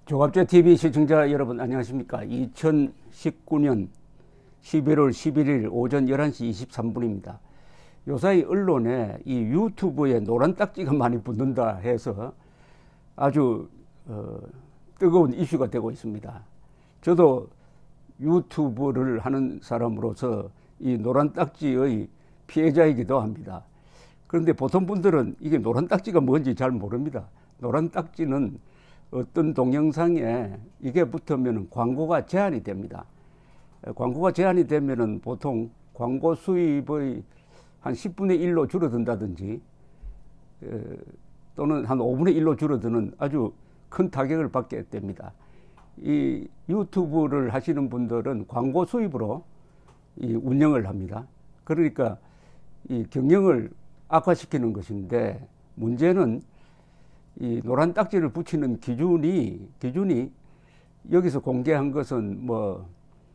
종합제TV 시청자 여러분 안녕하십니까. 2019년 11월 11일 오전 11시 23분입니다. 요사이 언론에 이 유튜브에 노란 딱지가 많이 붙는다 해서 아주 뜨거운 이슈가 되고 있습니다. 저도 유튜브를 하는 사람으로서 이 노란 딱지의 피해자이기도 합니다. 그런데 보통 분들은 이게 노란 딱지가 뭔지 잘 모릅니다. 노란 딱지는 어떤 동영상에 이게 붙으면 광고가 제한이 됩니다. 광고가 제한이 되면은 보통 광고 수입의 한 10분의 1로 줄어든다든지 또는 한 5분의 1로 줄어드는 아주 큰 타격을 받게 됩니다. 이 유튜브를 하시는 분들은 광고 수입으로 이 운영을 합니다. 그러니까 이 경영을 악화시키는 것인데, 문제는 이 노란 딱지를 붙이는 기준이 여기서 공개한 것은 뭐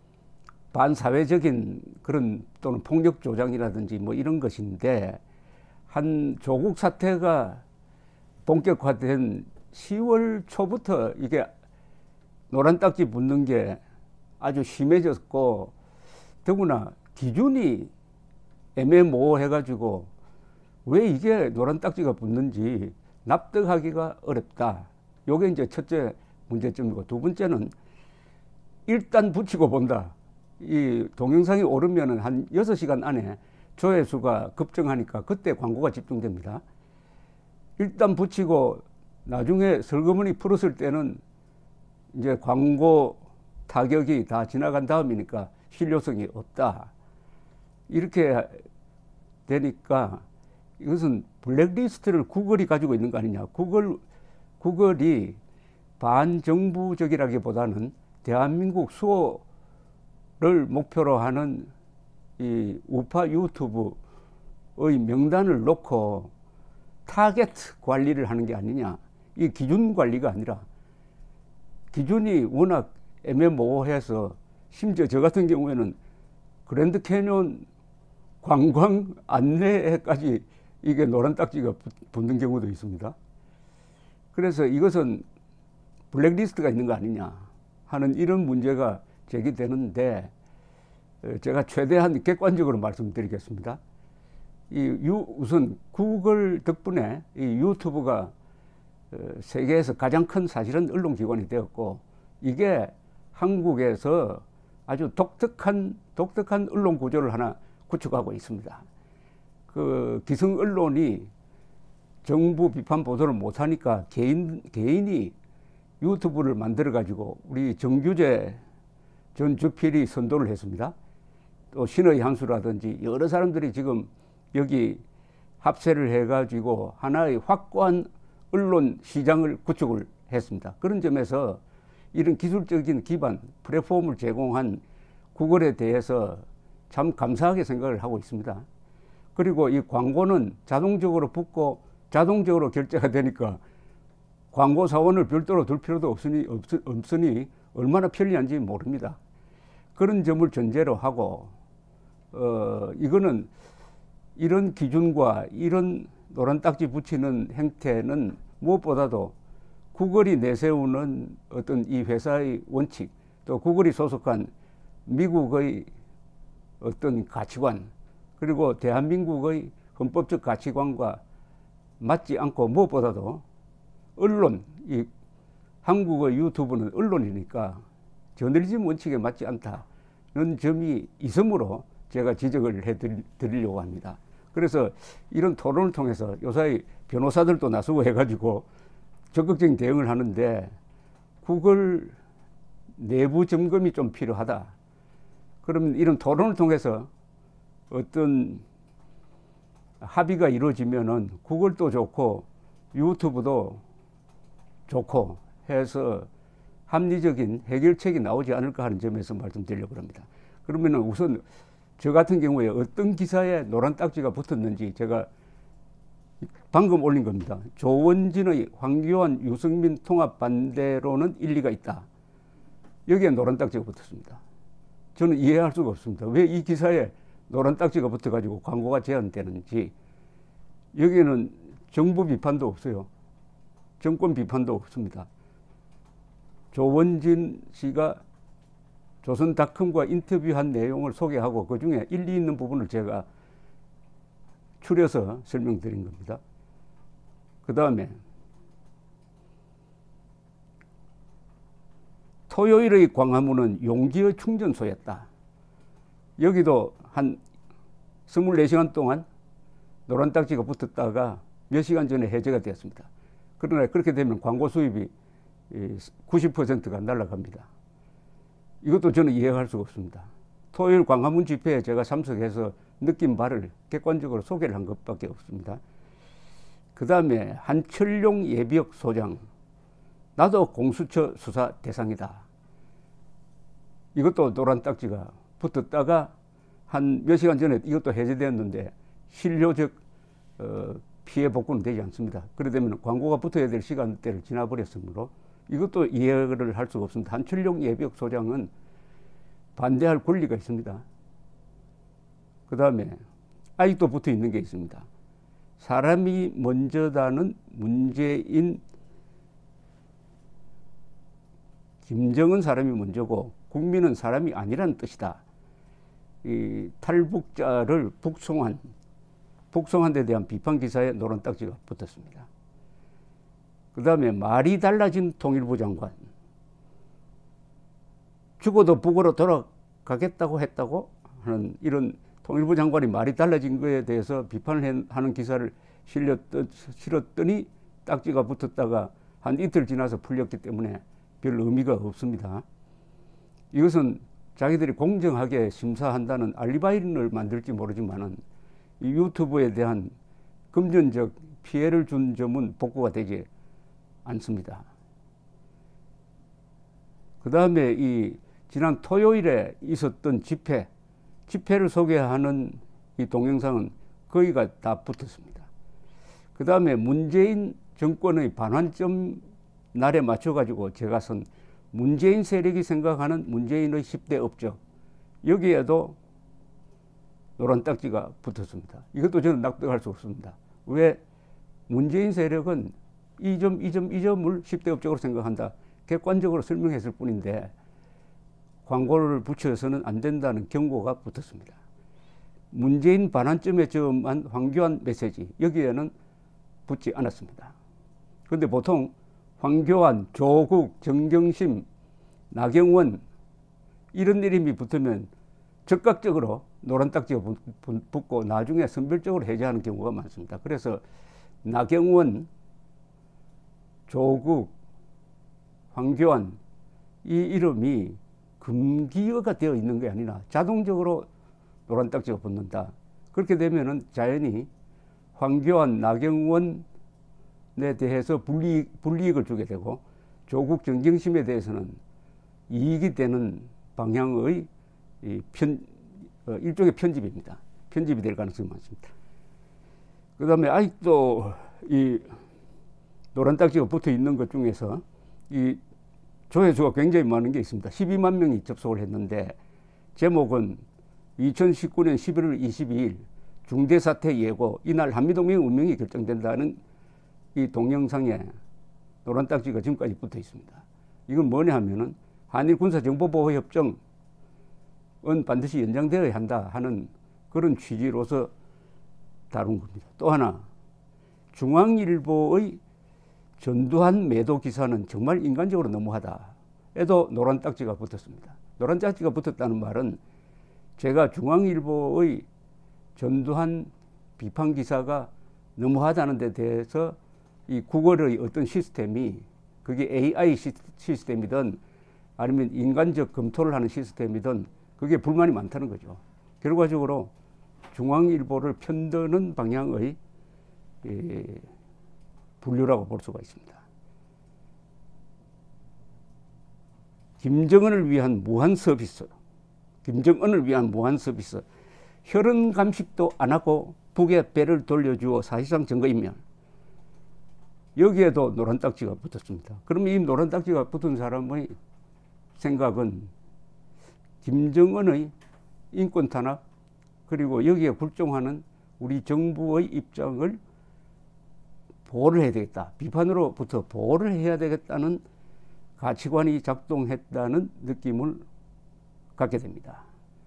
반사회적인 그런 또는 폭력 조장이라든지 뭐 이런 것인데, 한 조국 사태가 본격화된 10월 초부터 이게 노란 딱지 붙는 게 아주 심해졌고, 더구나 기준이 애매모호해가지고 왜 이게 노란 딱지가 붙는지 납득하기가 어렵다. 요게 이제 첫째 문제점이고, 두 번째는 일단 붙이고 본다. 이 동영상이 오르면은 한 6시간 안에 조회수가 급증하니까 그때 광고가 집중됩니다. 일단 붙이고 나중에 슬그머니 풀었을 때는 이제 광고 타격이 다 지나간 다음이니까 신뢰성이 없다. 이렇게 되니까 이것은 블랙리스트를 구글이 가지고 있는 거 아니냐. 구글이 반정부적이라기보다는 대한민국 수호를 목표로 하는 이 우파 유튜브의 명단을 놓고 타겟 관리를 하는 게 아니냐. 이 기준 관리가 아니라, 기준이 워낙 애매모호해서 심지어 저 같은 경우에는 그랜드 캐니언 관광 안내까지 이게 노란 딱지가 붙는 경우도 있습니다. 그래서 이것은 블랙리스트가 있는 거 아니냐 하는 이런 문제가 제기되는데, 제가 최대한 객관적으로 말씀드리겠습니다. 우선 구글 덕분에 이 유튜브가 세계에서 가장 큰 사실은 언론기관이 되었고, 이게 한국에서 아주 독특한 언론 구조를 하나 구축하고 있습니다. 그 기성 언론이 정부 비판 보도를 못하니까 개인이 유튜브를 만들어 가지고 우리 정규재 전 주필이 선도를 했습니다. 또 신의 한수라든지 여러 사람들이 지금 여기 합세를 해 가지고 하나의 확고한 언론 시장을 구축을 했습니다. 그런 점에서 이런 기술적인 기반, 플랫폼을 제공한 구글에 대해서 참 감사하게 생각을 하고 있습니다. 그리고 이 광고는 자동적으로 붙고 자동적으로 결제가 되니까 광고 사원을 별도로 둘 필요도 없으니 얼마나 편리한지 모릅니다. 그런 점을 전제로 하고, 이거는 이런 기준과 이런 노란 딱지 붙이는 행태는 무엇보다도 구글이 내세우는 어떤 이 회사의 원칙, 또 구글이 소속한 미국의 어떤 가치관, 그리고 대한민국의 헌법적 가치관과 맞지 않고, 무엇보다도 언론, 이 한국의 유튜브는 언론이니까 저널리즘 원칙에 맞지 않다는 점이 있으므로 제가 지적을 해드리려고 합니다. 그래서 이런 토론을 통해서 요사이 변호사들도 나서고 해가지고 적극적인 대응을 하는데, 구글 내부 점검이 좀 필요하다. 그러면 이런 토론을 통해서 어떤 합의가 이루어지면은 구글도 좋고 유튜브도 좋고 해서 합리적인 해결책이 나오지 않을까 하는 점에서 말씀드리려고 합니다. 그러면은 우선 저 같은 경우에 어떤 기사에 노란 딱지가 붙었는지 제가 방금 올린 겁니다. 조원진의 황교안 유승민 통합 반대로는 일리가 있다. 여기에 노란 딱지가 붙었습니다. 저는 이해할 수가 없습니다. 왜 이 기사에 노란 딱지가 붙어가지고 광고가 제한되는지. 여기에는 정부 비판도 없어요. 정권 비판도 없습니다. 조원진 씨가 조선닷컴과 인터뷰한 내용을 소개하고 그 중에 일리 있는 부분을 제가 추려서 설명드린 겁니다. 그 다음에 토요일의 광화문은 용기의 충전소였다. 여기도 한 24시간 동안 노란 딱지가 붙었다가 몇 시간 전에 해제가 되었습니다. 그러나 그렇게 되면 광고 수입이 90%가 날아갑니다. 이것도 저는 이해할 수가 없습니다. 토요일 광화문 집회에 제가 참석해서 느낀 바를 객관적으로 소개를 한 것밖에 없습니다. 그 다음에 한철용 예비역 소장, 나도 공수처 수사 대상이다. 이것도 노란 딱지가 붙었다가 한 몇 시간 전에 이것도 해제되었는데 실효적 피해 복구는 되지 않습니다. 그래 되면 광고가 붙어야 될 시간대를 지나버렸으므로 이것도 이해를 할 수가 없습니다. 한철용 예비역 소장은 반대할 권리가 있습니다. 그 다음에 아직도 붙어 있는 게 있습니다. 사람이 먼저다는 문재인, 김정은 사람이 먼저고 국민은 사람이 아니라는 뜻이다. 이 탈북자를 북송한 데 대한 비판 기사에 노란 딱지가 붙었습니다. 그 다음에 말이 달라진 통일부 장관, 죽어도 북으로 돌아가겠다고 했다고 하는 이런 통일부 장관이 말이 달라진 거에 대해서 비판을 하는 기사를 실었더니 딱지가 붙었다가 한 이틀 지나서 풀렸기 때문에 별 의미가 없습니다. 이것은 자기들이 공정하게 심사한다는 알리바이를 만들지 모르지만은 이 유튜브에 대한 금전적 피해를 준 점은 복구가 되지 않습니다. 그 다음에 이 지난 토요일에 있었던 집회를 소개하는 이 동영상은 거의가 다 붙었습니다. 그 다음에 문재인 정권의 반환점 날에 맞춰가지고 제가 쓴 문재인 세력이 생각하는 문재인의 10대 업적, 여기에도 노란 딱지가 붙었습니다. 이것도 저는 납득할 수 없습니다. 왜 문재인 세력은 이 점을 10대 업적으로 생각한다. 객관적으로 설명했을 뿐인데 광고를 붙여서는 안 된다는 경고가 붙었습니다. 문재인 반환점에 점한 황교안 메시지, 여기에는 붙지 않았습니다. 그런데 보통 황교안, 조국, 정경심, 나경원 이런 이름이 붙으면 적극적으로 노란 딱지가 붙고 나중에 선별적으로 해제하는 경우가 많습니다. 그래서 나경원, 조국, 황교안 이 이름이 금기어가 되어 있는 게 아니라 자동적으로 노란 딱지가 붙는다. 그렇게 되면은 자연히 황교안, 나경원에 대해서 불이익을 주게 되고 조국, 정경심에 대해서는 이익이 되는 방향의 일종의 편집입니다. 편집이 될 가능성이 많습니다. 그 다음에 아직도 이 노란 딱지가 붙어 있는 것 중에서 이 조회수가 굉장히 많은 게 있습니다. 12만 명이 접속을 했는데 제목은 2019년 11월 22일 중대사태 예고, 이날 한미동맹 운명이 결정된다는 이 동영상에 노란 딱지가 지금까지 붙어 있습니다. 이건 뭐냐 하면은 한일 군사정보보호협정은 반드시 연장되어야 한다 하는 그런 취지로서 다룬 겁니다. 또 하나, 중앙일보의 전두환 매도 기사는 정말 인간적으로 너무하다. 에도 노란 딱지가 붙었습니다. 노란 딱지가 붙었다는 말은 제가 중앙일보의 전두환 비판 기사가 너무하다는 데 대해서 이 구글의 어떤 시스템이, 그게 AI 시스템이든 아니면 인간적 검토를 하는 시스템이든 그게 불만이 많다는 거죠. 결과적으로 중앙일보를 편드는 방향의 분류라고 볼 수가 있습니다. 김정은을 위한 무한 서비스, 혈흔 감식도 안 하고 북에 배를 돌려주어 사실상 증거인멸, 여기에도 노란 딱지가 붙었습니다. 그러면 이 노란 딱지가 붙은 사람의 생각은 김정은의 인권 탄압, 그리고 여기에 굴종하는 우리 정부의 입장을 보호를 해야 되겠다, 비판으로부터 보호를 해야 되겠다는 가치관이 작동했다는 느낌을 갖게 됩니다.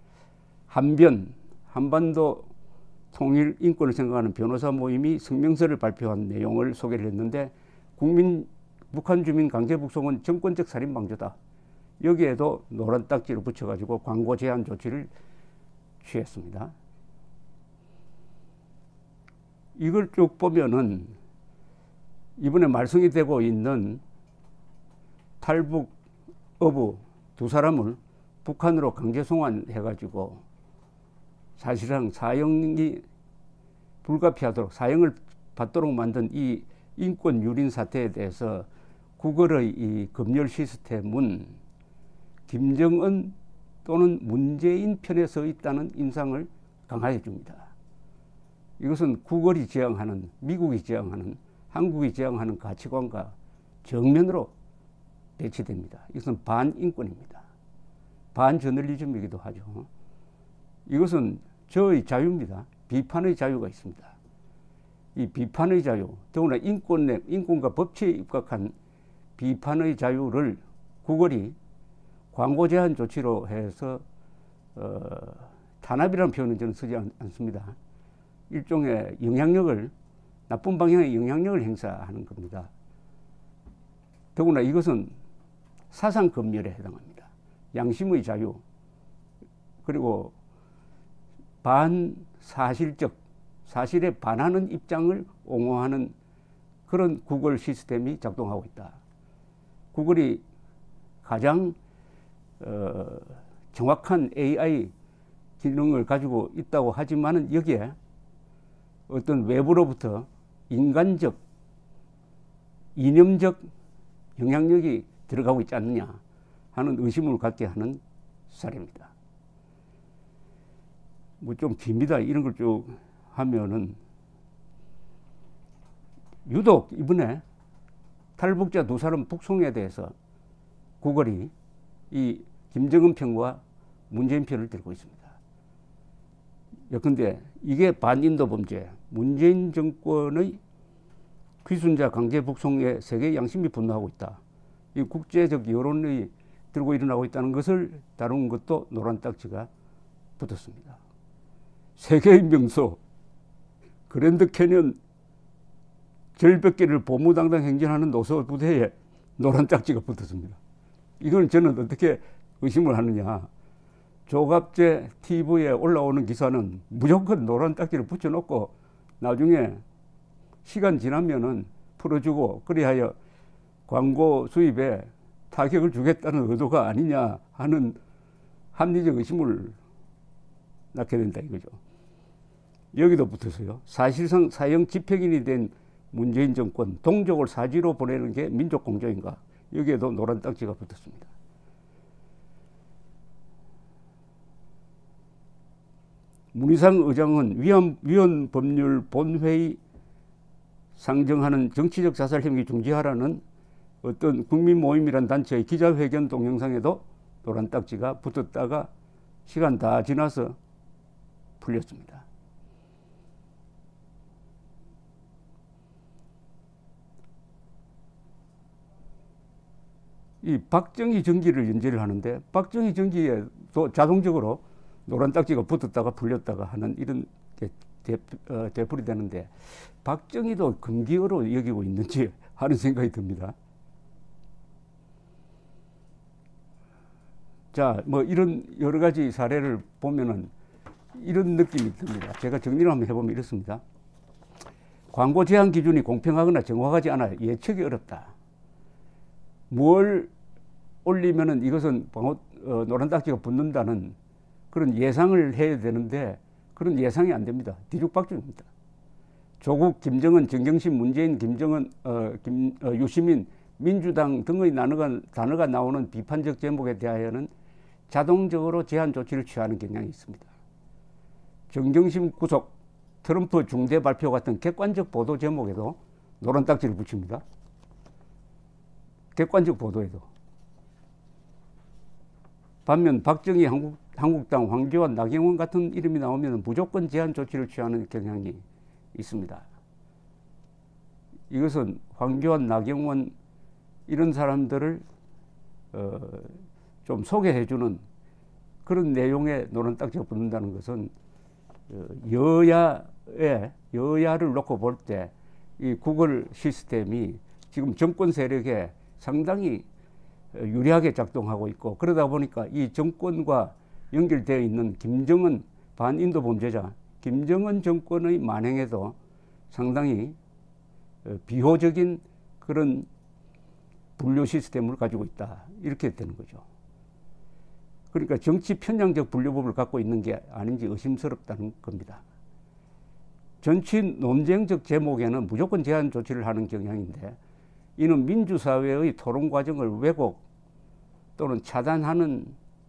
한반도 통일 인권을 생각하는 변호사 모임이 성명서를 발표한 내용을 소개를 했는데, 북한 주민 강제 북송은 정권적 살인 방조다. 여기에도 노란 딱지를 붙여가지고 광고 제한 조치를 취했습니다. 이걸 쭉 보면은 이번에 말썽이 되고 있는 탈북 어부 두 사람을 북한으로 강제 송환해가지고 사실상 사형이 불가피하도록 사형을 받도록 만든 이 인권 유린 사태에 대해서 구글의 이 검열 시스템은 김정은 또는 문재인 편에 서 있다는 인상을 강화해 줍니다. 이것은 구글이 지향하는, 미국이 지향하는, 한국이 지향하는 가치관과 정면으로 배치됩니다. 이것은 반인권입니다. 반저널리즘이기도 하죠. 이것은 저의 자유입니다. 비판의 자유가 있습니다. 이 비판의 자유, 더구나 인권과 법치에 입각한 비판의 자유를 구글이 광고 제한 조치로 해서 탄압이라는 표현은 저는 쓰지 않습니다. 일종의 영향력을, 나쁜 방향의 영향력을 행사하는 겁니다. 더구나 이것은 사상 검열에 해당합니다. 양심의 자유, 그리고 반사실적, 사실에 반하는 입장을 옹호하는 그런 구글 시스템이 작동하고 있다. 구글이 가장 정확한 AI 기능을 가지고 있다고 하지만은 여기에 어떤 외부로부터 인간적, 이념적 영향력이 들어가고 있지 않느냐 하는 의심을 갖게 하는 사례입니다. 뭐 좀 깁니다. 이런 걸 쭉 하면은 유독 이번에 탈북자 두 사람 북송에 대해서 구글이 이 김정은 편과 문재인 편을 들고 있습니다. 예컨대 이게 반인도 범죄, 문재인 정권의 귀순자 강제 북송에 세계 양심이 분노하고 있다. 이 국제적 여론이 들고 일어나고 있다는 것을 다룬 것도 노란 딱지가 붙었습니다. 세계의 명소 그랜드 캐년 절벽길을 보무당당 행진하는 노소 부대에 노란 딱지가 붙었습니다. 이건 저는 어떻게 의심을 하느냐. 조갑제 TV에 올라오는 기사는 무조건 노란 딱지를 붙여놓고 나중에 시간 지나면은 풀어주고 그리하여 광고 수입에 타격을 주겠다는 의도가 아니냐 하는 합리적 의심을 낳게 된다 이거죠. 여기도 붙어서요. 사실상 사형 집행인이 된 문재인 정권 동족을 사지로 보내는 게 민족 공조인가. 여기에도 노란 딱지가 붙었습니다. 문희상 의장은 위헌 법률 본회의 상정하는 정치적 자살 행위 중지하라는 어떤 국민 모임이란 단체의 기자회견 동영상에도 노란 딱지가 붙었다가 시간 다 지나서 풀렸습니다. 이 박정희 정기를 연재를 하는데 박정희 정기에도 자동적으로 노란 딱지가 붙었다가 풀렸다가 하는 이런 게 되풀이 되는데 박정희도 금기어로 여기고 있는지 하는 생각이 듭니다. 자, 뭐 이런 여러 가지 사례를 보면은 이런 느낌이 듭니다. 제가 정리를 한번 해보면 이렇습니다. 광고 제한 기준이 공평하거나 정확하지 않아 예측이 어렵다. 뭘 올리면은 이것은 노란 딱지가 붙는다는 그런 예상을 해야 되는데 그런 예상이 안 됩니다. 뒤죽박죽입니다. 조국, 김정은, 정경심, 문재인, 김정은, 유시민, 민주당 등의 단어가 나오는 비판적 제목에 대하여는 자동적으로 제한 조치를 취하는 경향이 있습니다. 정경심 구속, 트럼프 중대 발표 같은 객관적 보도 제목에도 노란 딱지를 붙입니다. 객관적 보도에도. 반면 박정희 한국당 황교안 나경원 같은 이름이 나오면 무조건 제한 조치를 취하는 경향이 있습니다. 이것은 황교안 나경원 이런 사람들을 좀 소개해주는 그런 내용의 노란딱지가 붙는다는 것은 여야를 놓고 볼 때 이 구글 시스템이 지금 정권 세력에 상당히 유리하게 작동하고 있고, 그러다 보니까 이 정권과 연결되어 있는 김정은 반인도 범죄자 김정은 정권의 만행에도 상당히 비호적인 그런 분류 시스템을 가지고 있다, 이렇게 되는 거죠. 그러니까 정치 편향적 분류법을 갖고 있는 게 아닌지 의심스럽다는 겁니다. 정치 논쟁적 제목에는 무조건 제한 조치를 하는 경향인데, 이는 민주사회의 토론 과정을 왜곡 또는 차단하는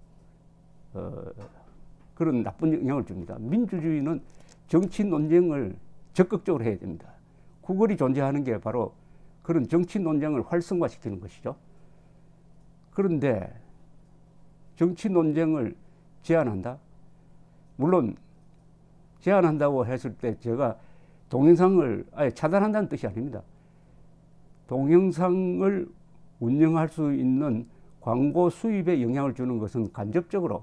그런 나쁜 영향을 줍니다. 민주주의는 정치 논쟁을 적극적으로 해야 됩니다. 구글이 존재하는 게 바로 그런 정치 논쟁을 활성화시키는 것이죠. 그런데 정치 논쟁을 제한한다? 물론 제한한다고 했을 때 제가 동영상을 아예 차단한다는 뜻이 아닙니다. 동영상을 운영할 수 있는 광고 수입에 영향을 주는 것은 간접적으로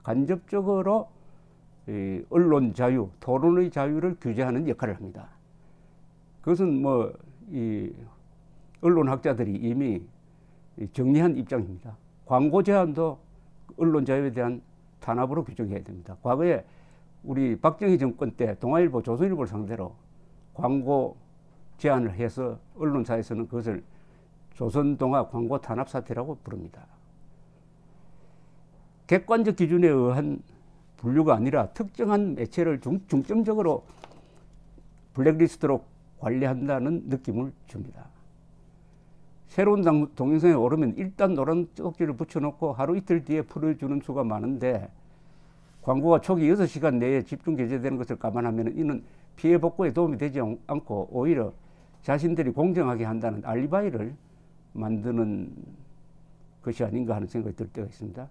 이 언론 자유, 토론의 자유를 규제하는 역할을 합니다. 그것은 뭐 이 언론학자들이 이미 정리한 입장입니다. 광고 제한도 언론 자유에 대한 탄압으로 규정해야 됩니다. 과거에 우리 박정희 정권 때 동아일보, 조선일보를 상대로 광고 제한을 해서 언론사에서는 그것을 조선동아 광고 탄압 사태라고 부릅니다. 객관적 기준에 의한 분류가 아니라 특정한 매체를 중점적으로 블랙리스트로 관리한다는 느낌을 줍니다. 새로운 동영상에 오르면 일단 노란 쪽지를 붙여놓고 하루 이틀 뒤에 풀어주는 수가 많은데, 광고가 초기 6시간 내에 집중 게재되는 것을 감안하면 이는 피해 복구에 도움이 되지 않고 오히려 자신들이 공정하게 한다는 알리바이를 만드는 것이 아닌가 하는 생각이 들 때가 있습니다.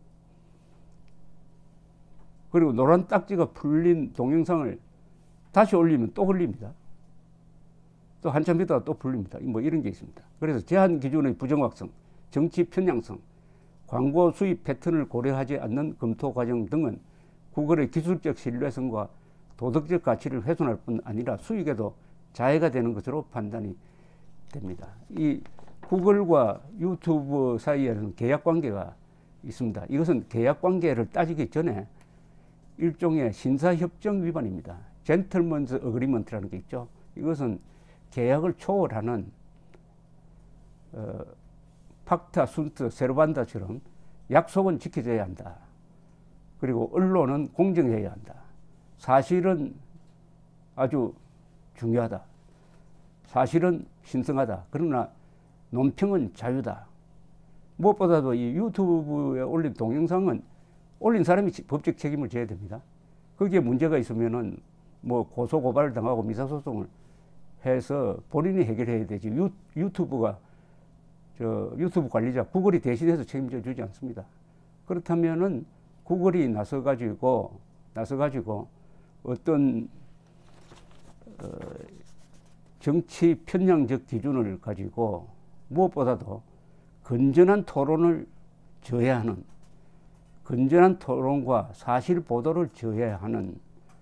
그리고 노란 딱지가 풀린 동영상을 다시 올리면 또 걸립니다. 또 한참 있다가 또 풀립니다. 뭐 이런 게 있습니다. 그래서 제한 기준의 부정확성, 정치 편향성, 광고 수입 패턴을 고려하지 않는 검토 과정 등은 구글의 기술적 신뢰성과 도덕적 가치를 훼손할 뿐 아니라 수익에도 자해가 되는 것으로 판단이 됩니다. 이 구글과 유튜브 사이에는 계약 관계가 있습니다. 이것은 계약 관계를 따지기 전에 일종의 신사협정 위반입니다. 젠틀먼즈 어그리먼트라는 게 있죠. 이것은 계약을 초월하는 팍타, 순트, 세르반다처럼 약속은 지켜져야 한다. 그리고 언론은 공정해야 한다. 사실은 아주 중요하다. 사실은 신성하다. 그러나 논평은 자유다. 무엇보다도 이 유튜브에 올린 동영상은 올린 사람이 법적 책임을 져야 됩니다. 거기에 문제가 있으면은 뭐 고소 고발을 당하고 민사소송을 해서 본인이 해결해야 되지. 유튜브 관리자 구글이 대신해서 책임져 주지 않습니다. 그렇다면은 구글이 나서가지고 어떤 정치 편향적 기준을 가지고 무엇보다도 건전한 토론을 저해하는, 건전한 토론과 사실 보도를 저해하는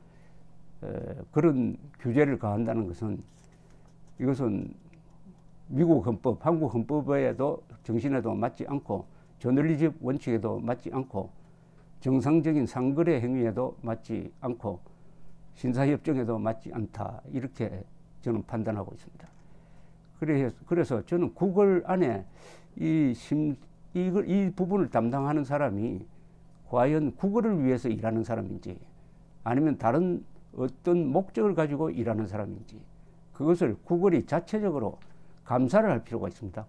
그런 규제를 가한다는 것은, 이것은 미국 헌법, 한국 헌법에도 정신에도 맞지 않고 저널리즘 원칙에도 맞지 않고 정상적인 상거래 행위에도 맞지 않고 신사협정에도 맞지 않다, 이렇게 저는 판단하고 있습니다. 그래서 저는 구글 안에 이 부분을 담당하는 사람이 과연 구글을 위해서 일하는 사람인지 아니면 다른 어떤 목적을 가지고 일하는 사람인지, 그것을 구글이 자체적으로 감사를 할 필요가 있습니다.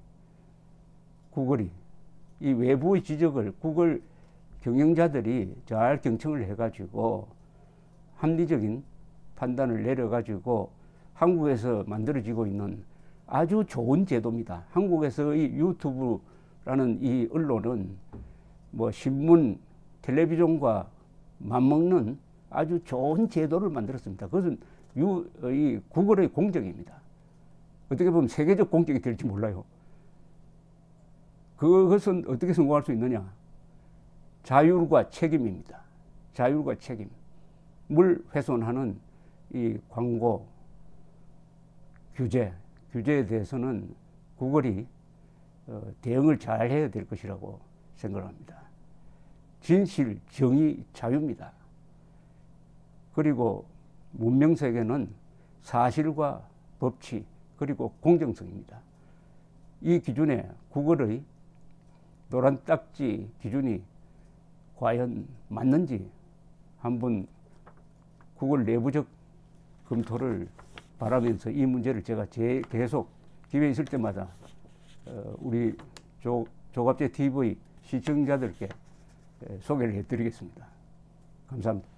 구글이 이 외부의 지적을 구글 경영자들이 잘 경청을 해가지고 합리적인 판단을 내려가지고 한국에서 만들어지고 있는 아주 좋은 제도입니다. 한국에서의 유튜브라는 이 언론은 뭐 신문, 텔레비전과 맞먹는 아주 좋은 제도를 만들었습니다. 그것은 이 구글의 공적입니다. 어떻게 보면 세계적 공적이 될지 몰라요. 그것은 어떻게 성공할 수 있느냐? 자율과 책임입니다. 자율과 책임. 물 훼손하는 이 광고 규제에 대해서는 구글이 대응을 잘 해야 될 것이라고 생각합니다. 진실, 정의, 자유입니다. 그리고 문명 세계는 사실과 법치 그리고 공정성입니다. 이 기준에 구글의 노란 딱지 기준이 과연 맞는지 한번 구글 내부적 검토를 바라면서 이 문제를 제가 계속 기회 있을 때마다 우리 조갑제 TV 시청자들께 소개를 해드리겠습니다. 감사합니다.